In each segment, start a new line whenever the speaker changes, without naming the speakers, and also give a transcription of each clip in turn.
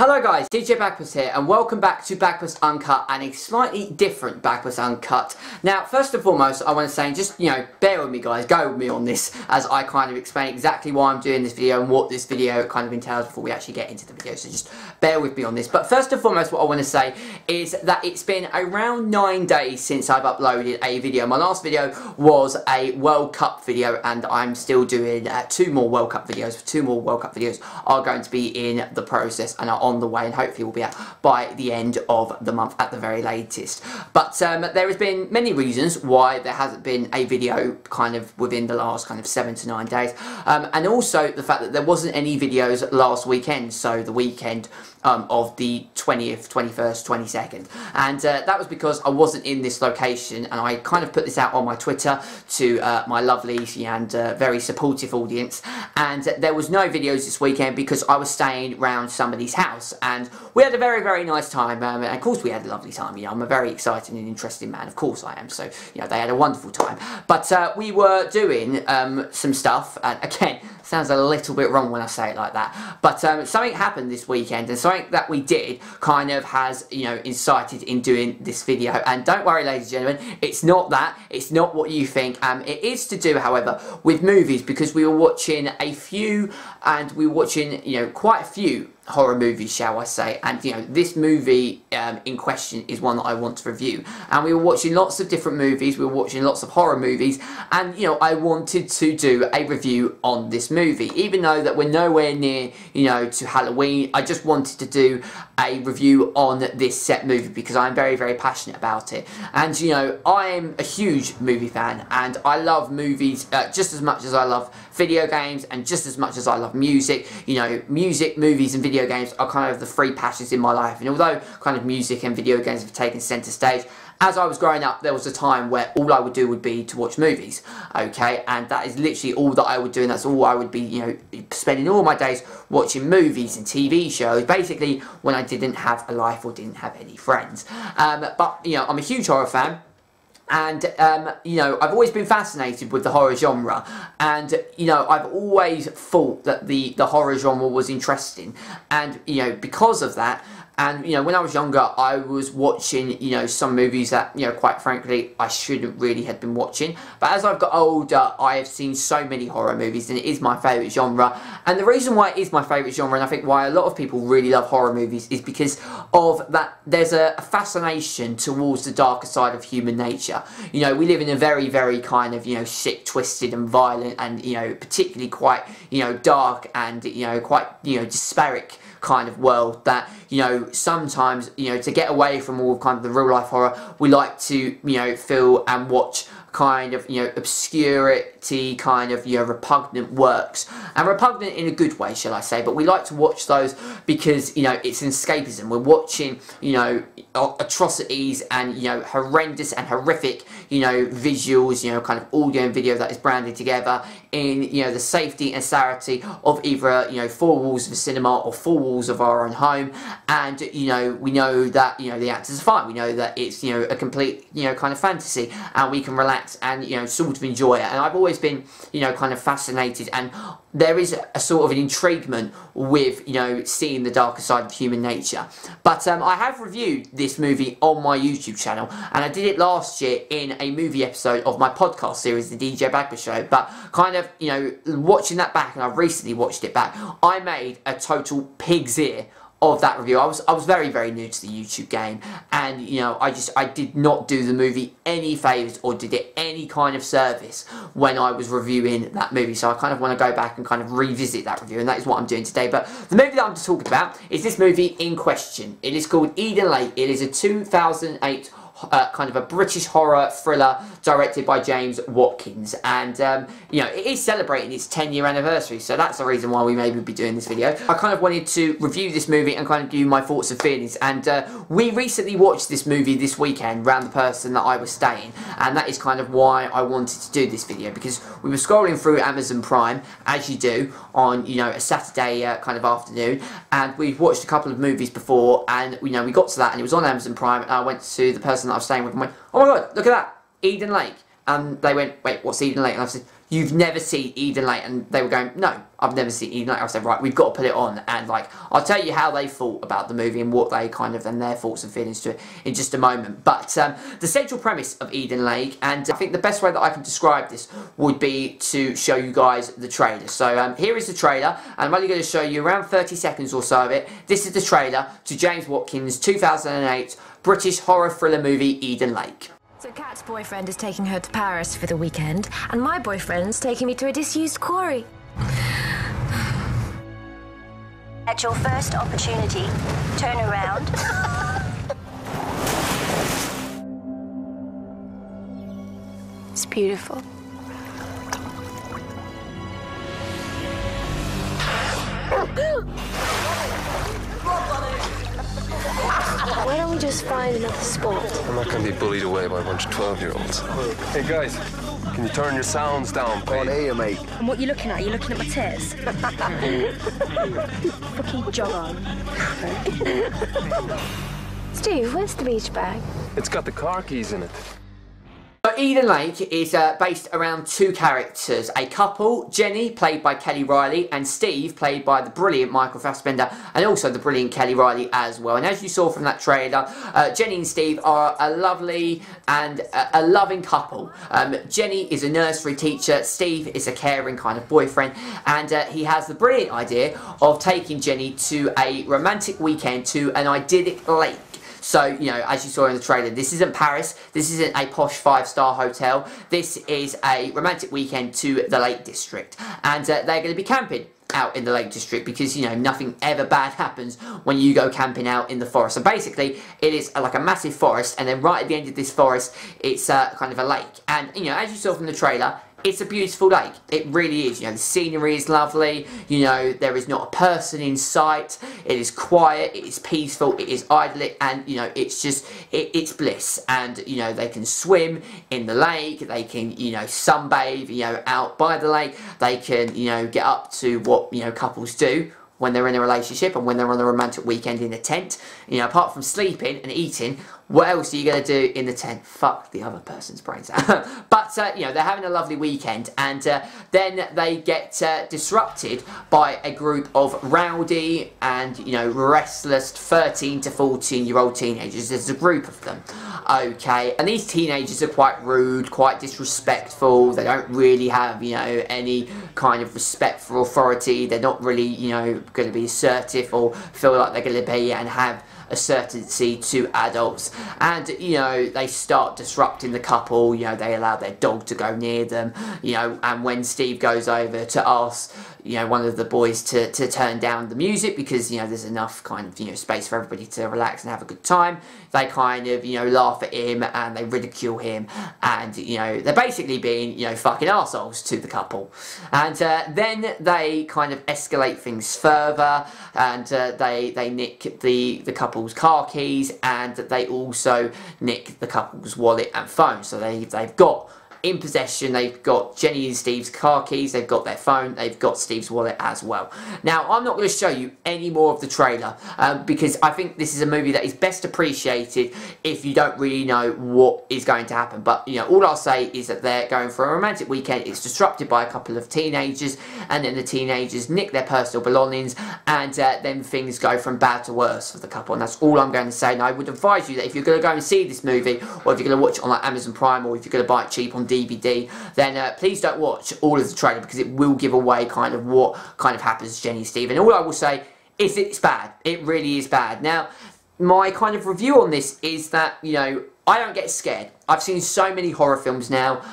Hello guys, DJ Bagpuss here and welcome back to Bagpuss Uncut and a slightly different Bagpuss Uncut. Now first and foremost I want to say just, bear with me guys, go with me on this as I kind of explain exactly why I'm doing this video and what this video kind of entails before we actually get into the video, so just bear with me on this. But first and foremost what I want to say is that it's been around 9 days since I've uploaded a video. My last video was a World Cup video and I'm still doing 2 more World Cup videos. 2 more World Cup videos are going to be in the process and are on the way and hopefully will be out by the end of the month at the very latest. But there has been many reasons why there hasn't been a video kind of within the last kind of 7 to 9 days, and also the fact that there wasn't any videos last weekend, so the weekend of the 20th, 21st, 22nd, and that was because I wasn't in this location, and I kind of put this out on my Twitter to my lovely and very supportive audience, and there was no videos this weekend because I was staying around somebody's house and we had a very, very nice time, and of course we had a lovely time. I'm a very exciting and interesting man, of course I am, so they had a wonderful time. But we were doing some stuff, and again, sounds a little bit wrong when I say it like that, but something happened this weekend, and something that we did kind of has, incited in doing this video. And don't worry ladies and gentlemen, it's not that, it's not what you think. It is to do, however, with movies, because we were watching a few, and we were watching, quite a few horror movies, shall I say, and this movie in question is one that I want to review. And we were watching lots of different movies, we were watching lots of horror movies, and I wanted to do a review on this movie, even though that we're nowhere near to Halloween. I just wanted to do a review on this set movie because I'm very, very passionate about it. And I'm a huge movie fan, and I love movies just as much as I love video games, and just as much as I love music. Music, movies and video games are kind of the 3 passions in my life, and although kind of music and video games have taken centre stage, as I was growing up there was a time where all I would do would be to watch movies, okay, and that is literally all that I would do, and that's all I would be, spending all my days watching movies and TV shows, basically when I didn't have a life or didn't have any friends. But I'm a huge horror fan. And, I've always been fascinated with the horror genre, and, I've always thought that the horror genre was interesting, and, because of that, and, when I was younger, I was watching, some movies that, quite frankly, I shouldn't really have been watching. But as I've got older, I have seen so many horror movies, and it is my favourite genre. And the reason why it is my favourite genre, and I think why a lot of people really love horror movies, is because of that there's a fascination towards the darker side of human nature. We live in a very, very kind of, sick, twisted and violent, and, particularly quite, dark and, quite, disparate kind of world that, sometimes, to get away from all kind of the real life horror, we like to, feel and watch kind of, obscurity, kind of, repugnant works. And repugnant in a good way, shall I say, but we like to watch those because, it's an escapism. We're watching, atrocities and, horrendous and horrific, visuals, kind of audio and video that is branded together in, the safety and sanity of either, 4 walls of a cinema or 4 walls of our own home. And, we know that, the actors are fine. We know that it's, a complete, kind of fantasy, and we can relax and, sort of enjoy it. And I've always been, kind of fascinated, and there is a sort of an intriguement with, seeing the darker side of human nature. But I have reviewed this movie on my YouTube channel, and I did it last year in a movie episode of my podcast series, The DJ Bagpuss Show. But kind of, watching that back, and I've recently watched it back, I made a total pig's ear of that review. I was very, very new to the YouTube game, and I did not do the movie any favours or did it any kind of service when I was reviewing that movie, so I kind of want to go back and kind of revisit that review, and that is what I'm doing today. But the movie that I'm talking about is this movie in question. It is called Eden Lake. It is a 2008 kind of a British horror thriller directed by James Watkins, and it is celebrating its 10-year anniversary, so that's the reason why we maybe be doing this video. I kind of wanted to review this movie and kind of give you my thoughts and feelings, and we recently watched this movie this weekend around the person that I was staying, and that is kind of why I wanted to do this video, because we were scrolling through Amazon Prime, as you do, on a Saturday kind of afternoon, and we've watched a couple of movies before, and we got to that, and it was on Amazon Prime, and I went to the person that I was staying with and went, "Oh my god, look at that, Eden Lake." And they went, "Wait, what's Eden Lake?" And I said, you've never seen Eden Lake, and they were going, no, I've never seen Eden Lake. I said, right, we've got to put it on, and like, I'll tell you how they thought about the movie and what they kind of, and their thoughts and feelings to it in just a moment. But the central premise of Eden Lake, and I think the best way that I can describe this would be to show you guys the trailer. So here is the trailer, and I'm only going to show you around 30 seconds or so of it. This is the trailer to James Watkins' 2008 British horror thriller movie Eden Lake.
So Kat's boyfriend is taking her to Paris for the weekend, and my boyfriend's taking me to a disused quarry.
At your first opportunity, turn around. It's beautiful. Why don't we just find another spot?
I'm not going to be bullied away by a bunch of 12-year-olds. Hey, guys, can you turn your sounds down, please?
On here, mate.
And what you looking at? Are you looking at my tits?
Fucking jog on. Steve, where's the beach bag?
It's got the car keys in it.
So Eden Lake is based around two characters, a couple, Jenny, played by Kelly Riley, and Steve, played by the brilliant Michael Fassbender, and also the brilliant Kelly Riley as well. And as you saw from that trailer, Jenny and Steve are a lovely and a loving couple. Jenny is a nursery teacher, Steve is a caring kind of boyfriend, and he has the brilliant idea of taking Jenny to a romantic weekend to an idyllic lake. So, you know, as you saw in the trailer, this isn't Paris, this isn't a posh 5-star hotel, this is a romantic weekend to the Lake District. And they're going to be camping out in the Lake District because, you know, nothing ever bad happens when you go camping out in the forest. So basically, it is like a massive forest, and then right at the end of this forest, it's kind of a lake. And, you know, as you saw from the trailer, it's a beautiful lake. It really is. You know, the scenery is lovely. You know, there is not a person in sight. It is quiet. It is peaceful. It is idyllic. And, you know, it's just, it's bliss. And, you know, they can swim in the lake. They can, you know, sunbathe, you know, out by the lake. They can, you know, get up to what, you know, couples do when they're in a relationship and when they're on a romantic weekend in a tent. You know, apart from sleeping and eating, what else are you going to do in the tent? Fuck the other person's brains out. But, you know, they're having a lovely weekend, and then they get disrupted by a group of rowdy and, you know, restless 13 to 14-year-old teenagers. There's a group of them, okay? And these teenagers are quite rude, quite disrespectful. They don't really have, you know, any kind of respect for authority. They're not really, you know, going to be assertive or feel like they're going to be and have assertivity to adults. And, you know, they start disrupting the couple. You know, they allow their dog to go near them, you know, and when Steve goes over to ask, you know, one of the boys to turn down the music because, you know, there's enough kind of, you know, space for everybody to relax and have a good time, they kind of, you know, laugh at him and they ridicule him, and, you know, they're basically being, you know, fucking arseholes to the couple. And then they kind of escalate things further, and they nick the couple's car keys, and they also nick the couple's wallet and phone. So they've got in possession, they've got Jenny and Steve's car keys, they've got their phone, they've got Steve's wallet as well. Now, I'm not going to show you any more of the trailer because I think this is a movie that is best appreciated if you don't really know what is going to happen. But, you know, all I'll say is that they're going for a romantic weekend. It's disrupted by a couple of teenagers, and then the teenagers nick their personal belongings, and then things go from bad to worse for the couple. And that's all I'm going to say. And I would advise you that if you're going to go and see this movie, or if you're going to watch it on like Amazon Prime, or if you're going to buy it cheap on DVD, then please don't watch all of the trailer because it will give away kind of what kind of happens to Jenny and Steve. And all I will say is it's bad. It really is bad. Now, my kind of review on this is that, you know, I don't get scared. I've seen so many horror films now.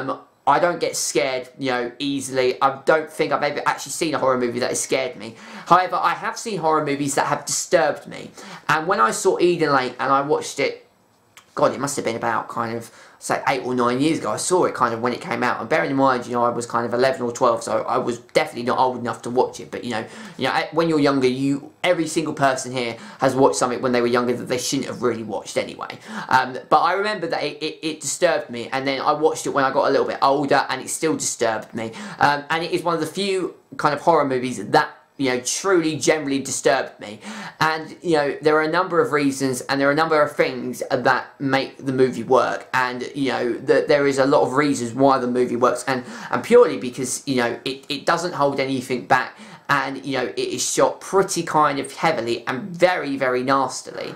I don't get scared, you know, easily. I don't think I've ever actually seen a horror movie that has scared me. However, I have seen horror movies that have disturbed me. And when I saw Eden Lake and I watched it, God, it must have been about kind of, say, 8 or 9 years ago. I saw it kind of when it came out. And bearing in mind, you know, I was kind of 11 or 12, so I was definitely not old enough to watch it. But, you know, when you're younger, every single person here has watched something when they were younger that they shouldn't have really watched anyway. But I remember that it disturbed me. And then I watched it when I got a little bit older, and it still disturbed me. And it is one of the few kind of horror movies that, truly generally disturbed me. And there are a number of reasons and there are a number of things that make the movie work, and there is a lot of reasons why the movie works, and purely because it doesn't hold anything back. And it is shot pretty kind of heavily and very, very nastily.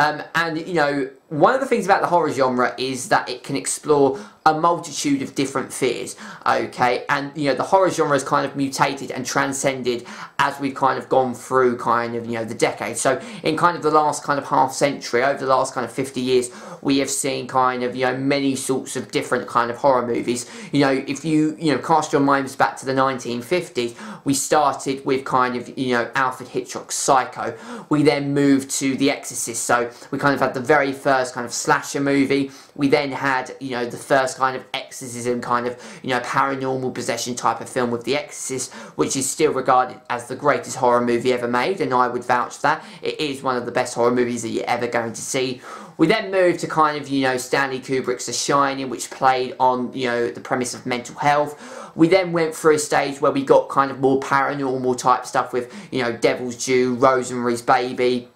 And one of the things about the horror genre is that it can explore a multitude of different fears, okay? And the horror genre has kind of mutated and transcended as we've kind of gone through kind of the decades. So in kind of the last kind of half century, over the last kind of 50 years, we have seen kind of many sorts of different kind of horror movies. If you cast your minds back to the 1950s, we started with kind of Alfred Hitchcock's Psycho. We then moved to The Exorcist, so we kind of had the very first kind of slasher movie. We then had the first kind of exorcism kind of paranormal possession type of film with The Exorcist, which is still regarded as the greatest horror movie ever made, and I would vouch for that. It is one of the best horror movies that you're ever going to see. We then moved to kind of Stanley Kubrick's The Shining, which played on the premise of mental health. We then went through a stage where we got kind of more paranormal type stuff with Devil's Due, Rosemary's Baby.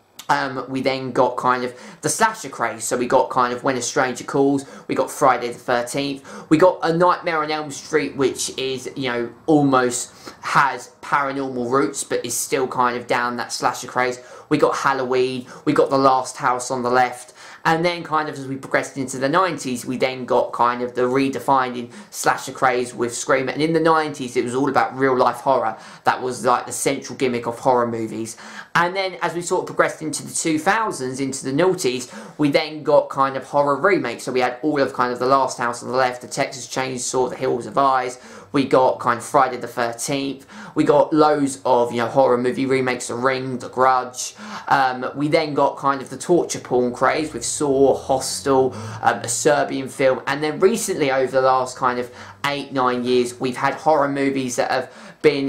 We then got kind of the slasher craze, so we got kind of When a Stranger Calls, we got Friday the 13th, we got A Nightmare on Elm Street, which is, almost has paranormal roots, but is still kind of down that slasher craze. We got Halloween, we got The Last House on the Left, and then kind of as we progressed into the 90s, we then got kind of the redefining slasher craze with Scream. And in the 90s, it was all about real life horror. That was like the central gimmick of horror movies. And then as we sort of progressed into the 2000s, into the noughties, we then got kind of horror remakes. So we had all of kind of The Last House on the Left, The Texas Chainsaw, The Hills of Eyes. We got kind of Friday the 13th. We got loads of horror movie remakes, The Ring, The Grudge. We then got kind of the torture porn craze with Saw, Hostel, a Serbian film. And then recently, over the last kind of 8-9 years, we've had horror movies that have been,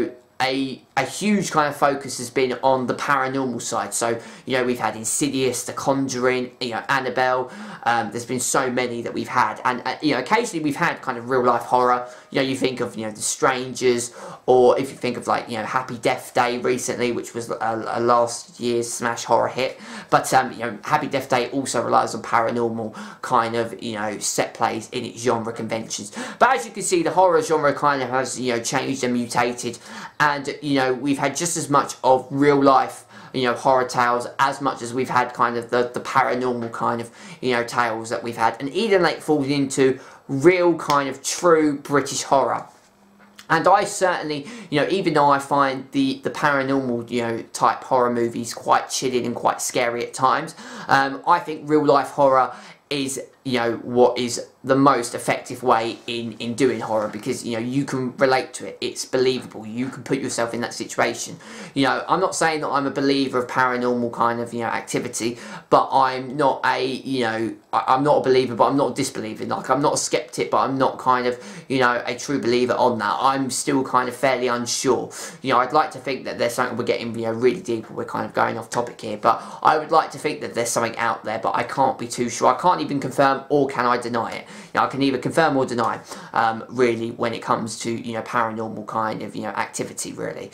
a huge kind of focus has been on the paranormal side. So we've had Insidious, The Conjuring, Annabelle. There's been so many that we've had, and occasionally we've had kind of real life horror. You think of The Strangers, or if you think of like Happy Death Day recently, which was a last year's smash horror hit. But Happy Death Day also relies on paranormal kind of set plays in its genre conventions. But as you can see, the horror genre kind of has changed and mutated, and we've had just as much of real life horror tales as much as we've had kind of the paranormal kind of tales that we've had. And Eden Lake falls into real kind of true British horror. And I certainly, even though I find the paranormal, type horror movies quite chilling and quite scary at times, I think real life horror is, what is the most effective way in doing horror, because you can relate to it. It's believable. You can put yourself in that situation. I'm not saying that I'm a believer of paranormal kind of activity, but I'm not a I'm not a believer, but I'm not a disbeliever. Like, I'm not a skeptic, but I'm not kind of a true believer on that. I'm still kind of fairly unsure. I'd like to think that there's something. We're getting really deep. We're kind of going off topic here, but I would like to think that there's something out there, but I can't be too sure. I can't even confirm, or can I deny it? I can either confirm or deny, really, when it comes to, paranormal kind of, activity, really.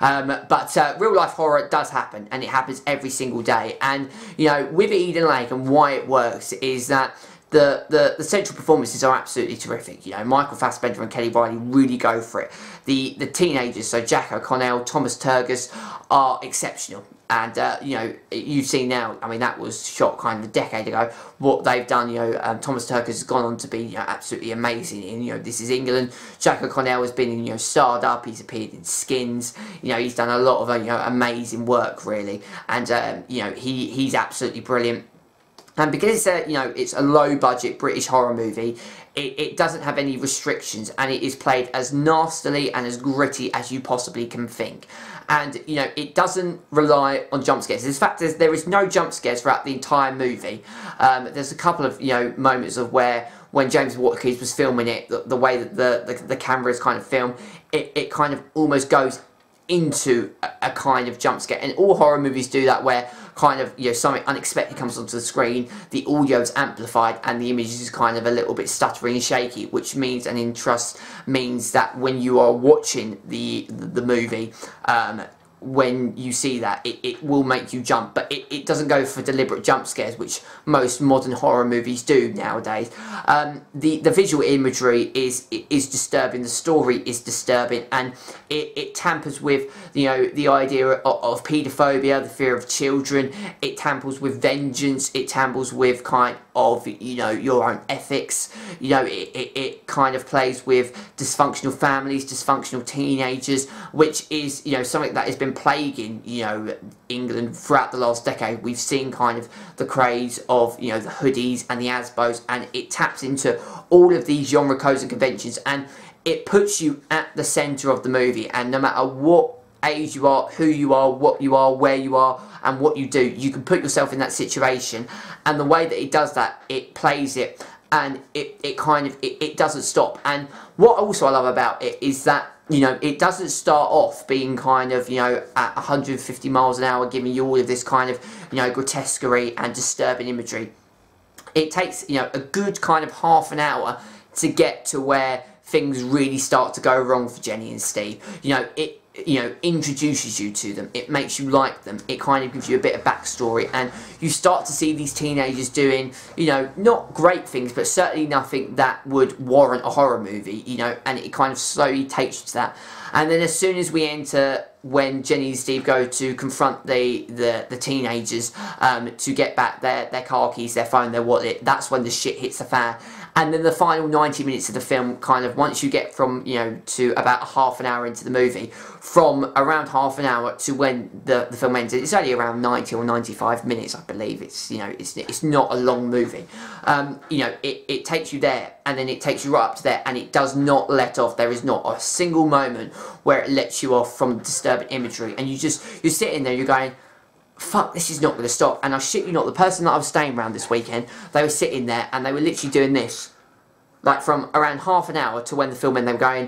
But real life horror does happen, and it happens every single day. And, with Eden Lake and why it works is that the central performances are absolutely terrific. Michael Fassbender and Kelly Riley really go for it. The teenagers, so Jack O'Connell, Thomas Turgis, are exceptional. And, you've seen now, I mean, that was shot kind of a decade ago, what they've done. Thomas Turgis has gone on to be, absolutely amazing in, This Is England. Jack O'Connell has been in, Starred Up, he's appeared in Skins, he's done a lot of, amazing work, really. And, he's absolutely brilliant. And because it's it's a low-budget British horror movie, it doesn't have any restrictions, and it is played as nastily and as gritty as you possibly can think. And, it doesn't rely on jump scares. In fact, there is no jump scares throughout the entire movie. There's a couple of, moments of when James Watkins was filming it, the way that the camera is kind of filmed, it kind of almost goes into a kind of jump scare. And all horror movies do that, where kind of, you know, something unexpected comes onto the screen, the audio is amplified and the image is kind of a little bit stuttery and shaky, which means, and in trust means that when you are watching the movie, when you see that, it will make you jump, but it doesn't go for deliberate jump scares, which most modern horror movies do nowadays. The visual imagery is disturbing, the story is disturbing, and it tampers with, you know, the idea of paedophobia, the fear of children. It tampers with vengeance. It tampers with kind of, you know, your own ethics. You know, it kind of plays with dysfunctional families, dysfunctional teenagers, which is, you know, something that has been plaguing, you know, England throughout the last decade. We've seen kind of the craze of, you know, the hoodies and the Asbos, and it taps into all of these genre codes and conventions, and it puts you at the centre of the movie, and no matter what age you are, who you are, what you are, where you are, and what you do, you can put yourself in that situation, and the way that it does that, it plays it, and it kind of, it doesn't stop. And what also I love about it is that, you know, it doesn't start off being kind of, you know, at 150 miles an hour, giving you all of this kind of, you know, grotesquerie and disturbing imagery. It takes, you know, a good kind of half an hour to get to where things really start to go wrong for Jenny and Steve. You know, it, you know, introduces you to them, it makes you like them, it kind of gives you a bit of backstory, and you start to see these teenagers doing, you know, not great things, but certainly nothing that would warrant a horror movie, you know, and it kind of slowly takes you to that. And then as soon as we enter, when Jenny and Steve go to confront the teenagers to get back their car keys, their phone, their wallet, that's when the shit hits the fan. And then the final 90 minutes of the film, kind of, once you get from, you know, to about half an hour into the movie, from around half an hour to when the film ends, it's only around 90 or 95 minutes, I believe. It's, you know, it's not a long movie. You know, it takes you there, and then it takes you right up to there, and it does not let off. There is not a single moment where it lets you off from disturbing imagery, and you're sitting there, you're going, fuck, this is not going to stop. And I shit you not, the person that I was staying around this weekend, they were sitting there and they were literally doing this, like from around half an hour to when the film ended, they were going,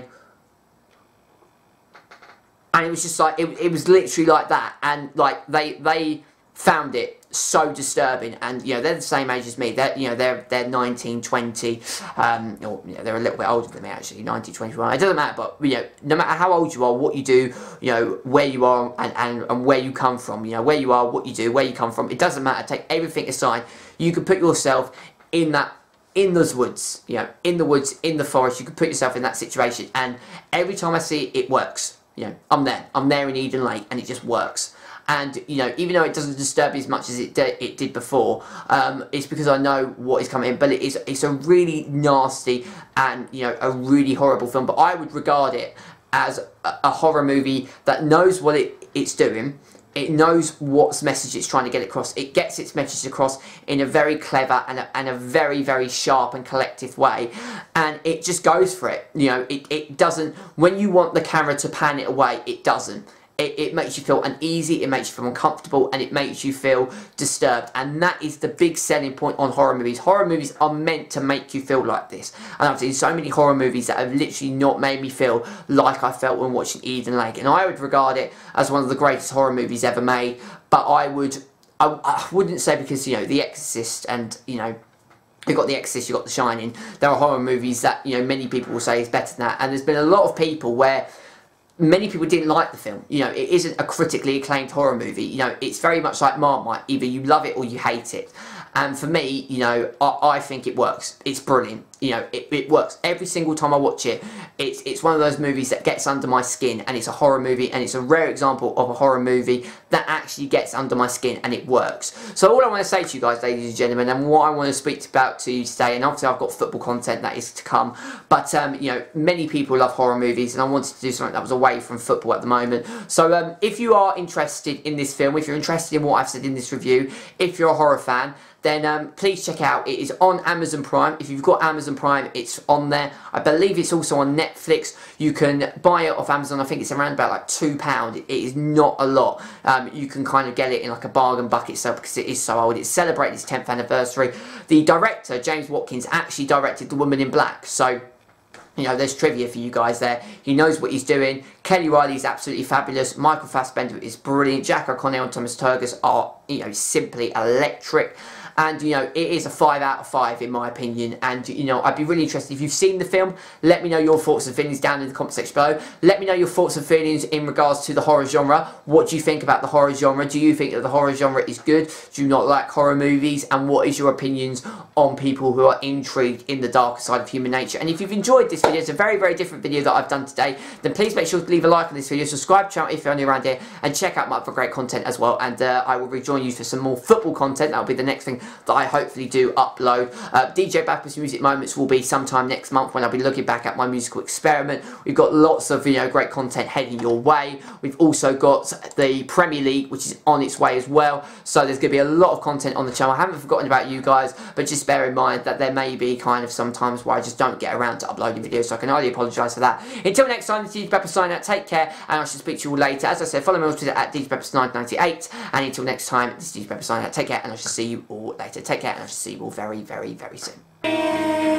and it was just like, it was literally like that, and like they found it so disturbing. And, you know, they're the same age as me, they're 19, 20, or, you know, they're a little bit older than me actually, 19, 21, it doesn't matter, but, you know, no matter how old you are, what you do, you know, where you are, and where you come from, you know, where you are, what you do, where you come from, it doesn't matter, take everything aside, you can put yourself in those woods, you know, in the woods, in the forest, you can put yourself in that situation, and every time I see it, it works. You know, I'm there in Eden Lake, and it just works. And, you know, even though it doesn't disturb me as much as it did before, it's because I know what is coming in. But it's a really nasty and, you know, a really horrible film. But I would regard it as a horror movie that knows what it's doing. It knows what message it's trying to get across. It gets its message across in a very clever and a very, very sharp and collective way. And it just goes for it. You know, it doesn't, when you want the camera to pan it away, it doesn't. It makes you feel uneasy, it makes you feel uncomfortable, and it makes you feel disturbed. And that is the big selling point on horror movies. Horror movies are meant to make you feel like this. And I've seen so many horror movies that have literally not made me feel like I felt when watching Eden Lake. And I would regard it as one of the greatest horror movies ever made. But I wouldn't say, because, you know, The Exorcist and, you know, you've got The Exorcist, you've got The Shining. There are horror movies that, you know, many people will say is better than that. And there's been a lot of people where many people didn't like the film. You know, it isn't a critically acclaimed horror movie. You know, it's very much like Marmite. Either you love it or you hate it. And for me, you know, I think it works. It's brilliant. You know, it works. Every single time I watch it, it's one of those movies that gets under my skin, and it's a horror movie, and it's a rare example of a horror movie that actually gets under my skin, and it works. So all I want to say to you guys, ladies and gentlemen, and what I want to speak about to you today, and obviously I've got football content that is to come, but, you know, many people love horror movies, and I wanted to do something that was away from football at the moment. So if you are interested in this film, if you're interested in what I've said in this review, if you're a horror fan, then please check out. It is on Amazon Prime. If you've got Amazon Prime, it's on there. I believe it's also on Netflix. You can buy it off Amazon. I think it's around about like £2. It is not a lot. You can kind of get it in like a bargain bucket sale because it is so old. It's celebrating its 10th anniversary. The director, James Watkins, actually directed The Woman in Black. So, you know, there's trivia for you guys there. He knows what he's doing. Kelly Riley is absolutely fabulous. Michael Fassbender is brilliant. Jack O'Connell and Thomas Turgis are you know, simply electric. And, you know, it is a 5 out of 5 in my opinion. And, you know, I'd be really interested if you've seen the film. Let me know your thoughts and feelings down in the comment section below. Let me know your thoughts and feelings in regards to the horror genre. What do you think about the horror genre? Do you think that the horror genre is good? Do you not like horror movies? And what is your opinions on people who are intrigued in the darker side of human nature? And if you've enjoyed this video, it's a very, very different video that I've done today, then please make sure to leave a like on this video, subscribe to the channel if you're new around here, and check out my other great content as well. And I will rejoin you for some more football content. That'll be the next thing that I hopefully do upload. DJ Bagpuss Music Moments will be sometime next month when I'll be looking back at my musical experiment. We've got lots of, you know, great content heading your way. We've also got the Premier League, which is on its way as well. So there's going to be a lot of content on the channel. I haven't forgotten about you guys, but just bear in mind that there may be kind of sometimes where I just don't get around to uploading videos, so I can only apologise for that. Until next time, this is DJ Bagpuss signing out. Take care, and I shall speak to you all later. As I said, follow me on Twitter at DJBagpuss998, and until next time, this is DJ Bagpuss signing out. Take care, and I shall see you all later. Take care, and I shall see you all very, very, very soon.